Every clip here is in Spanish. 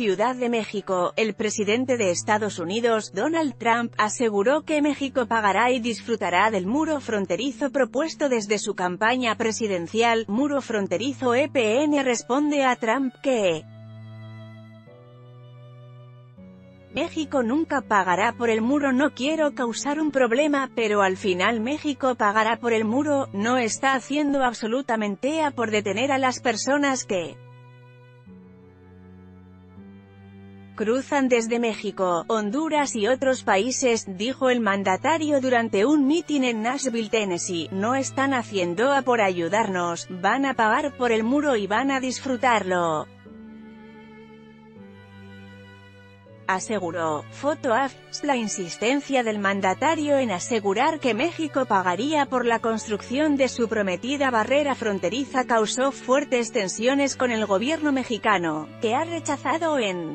Ciudad de México, el presidente de Estados Unidos, Donald Trump, aseguró que México pagará y disfrutará del muro fronterizo propuesto desde su campaña presidencial. Muro fronterizo. EPN responde a Trump que México nunca pagará por el muro. No quiero causar un problema, pero al final México pagará por el muro. No está haciendo absolutamente nada por detener a las personas que cruzan desde México, Honduras y otros países, dijo el mandatario durante un mitin en Nashville, Tennessee. No están haciendo nada por ayudarnos, van a pagar por el muro y van a disfrutarlo, aseguró. Foto AFP. La insistencia del mandatario en asegurar que México pagaría por la construcción de su prometida barrera fronteriza causó fuertes tensiones con el gobierno mexicano, que ha rechazado en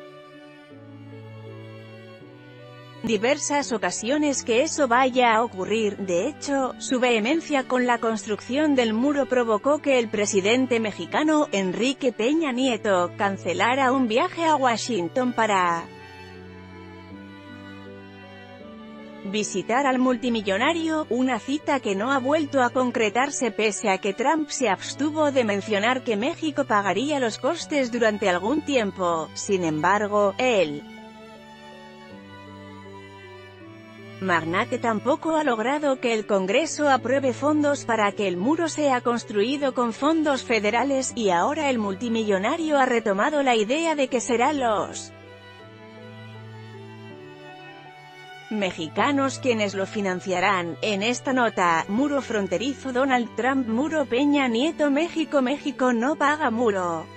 diversas ocasiones que eso vaya a ocurrir. De hecho, su vehemencia con la construcción del muro provocó que el presidente mexicano, Enrique Peña Nieto, cancelara un viaje a Washington para visitar al multimillonario, una cita que no ha vuelto a concretarse pese a que Trump se abstuvo de mencionar que México pagaría los costes durante algún tiempo. Sin embargo, el magnate tampoco ha logrado que el Congreso apruebe fondos para que el muro sea construido con fondos federales, y ahora el multimillonario ha retomado la idea de que serán los mexicanos quienes lo financiarán. En esta nota, muro fronterizo Donald Trump, muro Peña Nieto, México no paga muro.